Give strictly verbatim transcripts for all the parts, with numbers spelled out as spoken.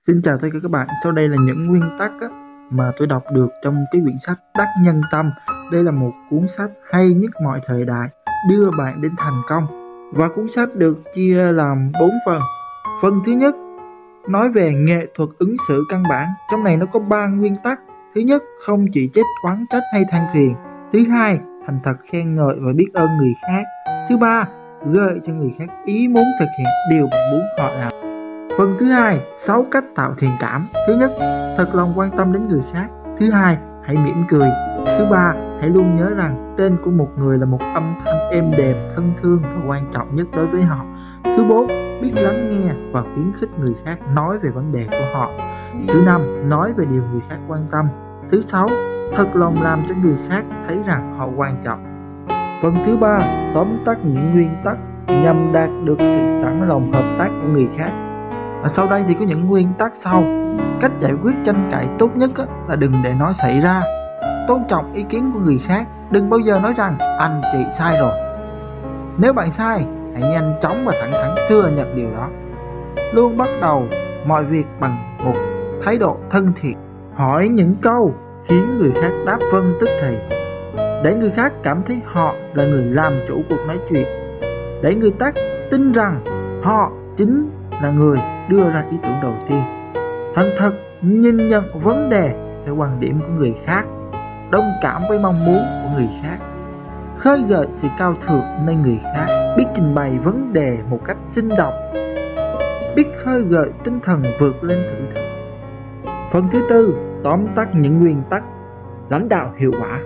Xin chào tất cả các bạn, sau đây là những nguyên tắc á, mà tôi đọc được trong cái quyển sách Đắc Nhân Tâm. Đây là một cuốn sách hay nhất mọi thời đại, đưa bạn đến thành công. Và cuốn sách được chia làm bốn phần. Phần thứ nhất nói về nghệ thuật ứng xử căn bản. Trong này nó có ba nguyên tắc. Thứ nhất, không chỉ trích, oán trách hay than phiền. Thứ hai, thành thật khen ngợi và biết ơn người khác. Thứ ba, gợi cho người khác ý muốn thực hiện điều bạn muốn họ làm. Phần thứ hai, sáu cách tạo thiện cảm. Thứ nhất, thật lòng quan tâm đến người khác. Thứ hai, hãy mỉm cười. Thứ ba, hãy luôn nhớ rằng tên của một người là một âm thanh êm đềm, thân thương và quan trọng nhất đối với họ. Thứ bốn, biết lắng nghe và khuyến khích người khác nói về vấn đề của họ. Thứ năm, nói về điều người khác quan tâm. Thứ sáu, thật lòng làm cho người khác thấy rằng họ quan trọng. Phần thứ ba, tóm tắt những nguyên tắc nhằm đạt được sự sẵn lòng hợp tác của người khác. Và sau đây thì có những nguyên tắc sau. Cách giải quyết tranh cãi tốt nhất là đừng để nó xảy ra. Tôn trọng ý kiến của người khác. Đừng bao giờ nói rằng anh chị sai rồi. Nếu bạn sai, hãy nhanh chóng và thẳng thắn thừa nhận điều đó. Luôn bắt đầu mọi việc bằng một thái độ thân thiện. Hỏi những câu khiến người khác đáp vâng tức thì, để người khác cảm thấy họ là người làm chủ cuộc nói chuyện, để người ta tin rằng họ chính là người đưa ra ý tưởng đầu tiên. Thành thật nhìn nhận vấn đề theo quan điểm của người khác, đồng cảm với mong muốn của người khác, khơi gợi sự cao thượng nơi người khác, biết trình bày vấn đề một cách sinh động, biết khơi gợi tinh thần vượt lên thử thách. Phần thứ tư, tóm tắt những nguyên tắc lãnh đạo hiệu quả.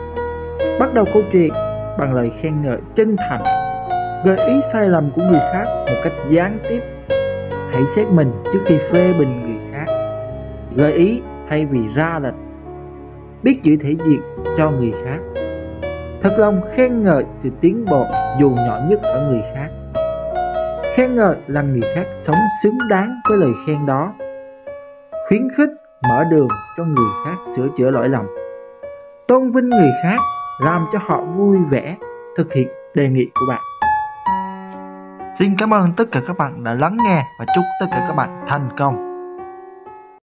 Bắt đầu câu chuyện bằng lời khen ngợi chân thành, gợi ý sai lầm của người khác một cách gián tiếp. Hãy xét mình trước khi phê bình người khác, gợi ý thay vì ra lệnh, biết giữ thể diện cho người khác. Thật lòng khen ngợi sự tiến bộ dù nhỏ nhất ở người khác. Khen ngợi làm người khác sống xứng đáng với lời khen đó. Khuyến khích mở đường cho người khác sửa chữa lỗi lầm. Tôn vinh người khác, làm cho họ vui vẻ thực hiện đề nghị của bạn. Xin cảm ơn tất cả các bạn đã lắng nghe và chúc tất cả các bạn thành công.